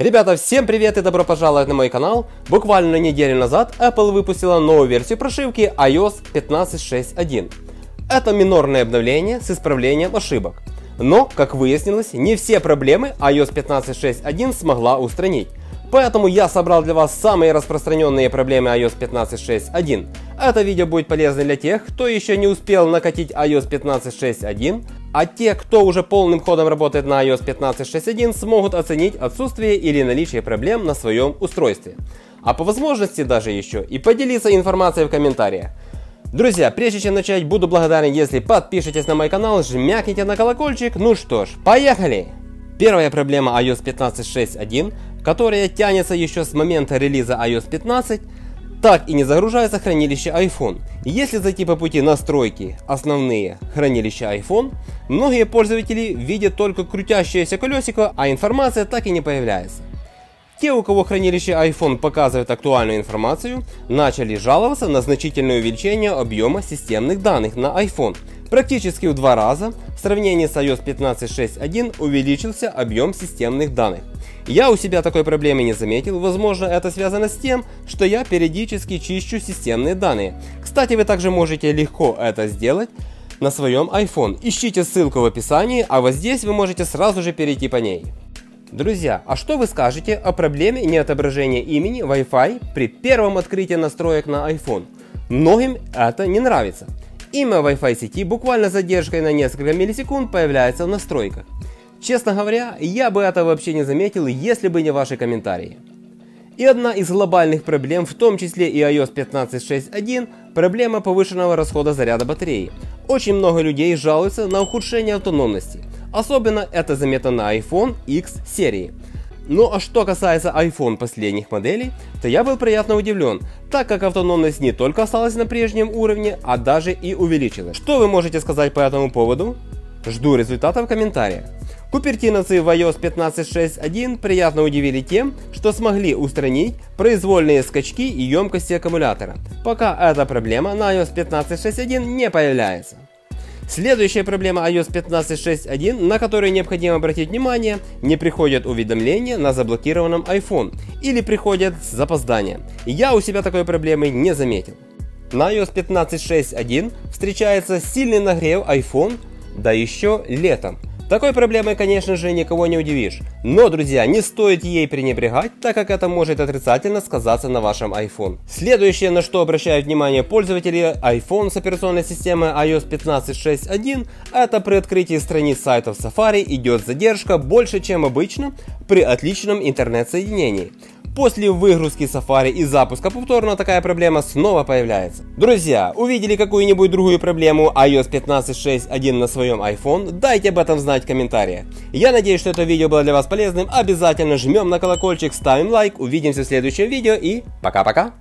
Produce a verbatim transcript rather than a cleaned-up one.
Ребята, всем привет и добро пожаловать на мой канал. Буквально неделю назад Apple выпустила новую версию прошивки ай о эс пятнадцать шесть один. Это минорное обновление с исправлением ошибок. Но, как выяснилось, не все проблемы ай о эс пятнадцать шесть один смогла устранить. Поэтому я собрал для вас самые распространенные проблемы ай о эс пятнадцать шесть один. Это видео будет полезно для тех, кто еще не успел накатить ай о эс пятнадцать шесть один, а те, кто уже полным ходом работает на ай о эс пятнадцать шесть один, смогут оценить отсутствие или наличие проблем на своем устройстве. А по возможности даже еще и поделиться информацией в комментариях. Друзья, прежде чем начать, буду благодарен, если подпишитесь на мой канал, жмякните на колокольчик. Ну что ж, поехали! Первая проблема ай о эс пятнадцать шесть один, которая тянется еще с момента релиза ай о эс пятнадцать, так и не загружается хранилище iPhone. Если зайти по пути настройки основные хранилища iPhone, многие пользователи видят только крутящееся колесико, а информация так и не появляется. Те, у кого хранилище iPhone показывает актуальную информацию, начали жаловаться на значительное увеличение объема системных данных на iPhone. Практически в два раза в сравнении с ай о эс пятнадцать шесть один увеличился объем системных данных. Я у себя такой проблемы не заметил, возможно это связано с тем, что я периодически чищу системные данные. Кстати, вы также можете легко это сделать на своем iPhone. Ищите ссылку в описании, а вот здесь вы можете сразу же перейти по ней. Друзья, а что вы скажете о проблеме неотображения имени Wi-Fi при первом открытии настроек на iPhone? Многим это не нравится. Имя Wi-Fi сети буквально с задержкой на несколько миллисекунд появляется в настройках. Честно говоря, я бы это вообще не заметил, если бы не ваши комментарии. И одна из глобальных проблем, в том числе и ай о эс пятнадцать шесть один, проблема повышенного расхода заряда батареи. Очень много людей жалуются на ухудшение автономности. Особенно это заметно на iPhone икс серии. Ну а что касается iPhone последних моделей, то я был приятно удивлен, так как автономность не только осталась на прежнем уровне, а даже и увеличилась. Что вы можете сказать по этому поводу? Жду результатов в комментариях. Купертиновцы в ай о эс пятнадцать шесть один приятно удивили тем, что смогли устранить произвольные скачки и емкости аккумулятора. Пока эта проблема на ай о эс пятнадцать шесть один не появляется. Следующая проблема ай о эс пятнадцать шесть один, на которую необходимо обратить внимание, не приходят уведомления на заблокированном iPhone или приходят с запозданием. Я у себя такой проблемы не заметил. На ай о эс пятнадцать шесть один встречается сильный нагрев iPhone, да еще летом. Такой проблемой, конечно же, никого не удивишь. Но, друзья, не стоит ей пренебрегать, так как это может отрицательно сказаться на вашем iPhone. Следующее, на что обращают внимание пользователи iPhone с операционной системой ай о эс пятнадцать шесть один, это при открытии страниц сайтов Safari идет задержка больше, чем обычно при отличном интернет-соединении. После выгрузки Safari и запуска повторно такая проблема снова появляется. Друзья, увидели какую-нибудь другую проблему ай о эс пятнадцать шесть один на своем iPhone? Дайте об этом знать в комментариях. Я надеюсь, что это видео было для вас полезным. Обязательно жмем на колокольчик, ставим лайк. Увидимся в следующем видео и пока-пока.